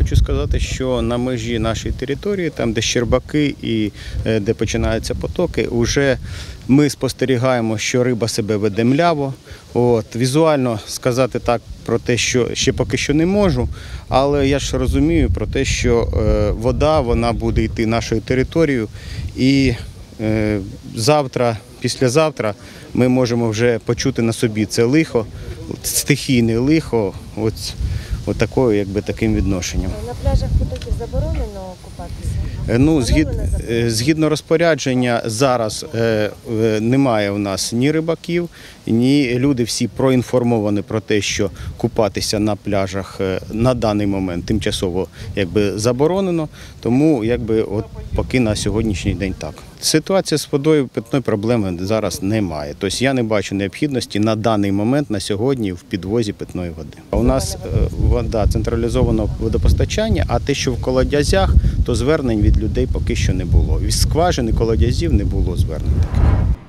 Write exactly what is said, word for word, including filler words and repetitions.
хочу сказати, що на межі нашої території, там де Щербаки і де починаються потоки, вже ми спостерігаємо, що риба себе веде мляво. От, візуально сказати так про те, що ще поки що не можу, але я ж розумію про те, що е, вода вона буде йти нашою територією, і е, завтра, післязавтра ми можемо вже почути на собі це лихо, стихійне лихо, от, от такою, якби, таким відношенням. На пляжах потоків заборонено купатися? Ну, згід, згідно розпорядження, зараз е, е, немає у нас ні рибаків, ні люди всі проінформовані про те, що купатися на пляжах е, на даний момент тимчасово якби заборонено, тому якби от поки на сьогоднішній день так. Ситуація з водою питної проблеми зараз немає. Тобто я не бачу необхідності на даний момент, на сьогодні, в підвозі питної води. У нас вода централізованого водопостачання, а те, що в колодязях, то звернень від людей поки що не було. Від скважин і колодязів не було звернень таких.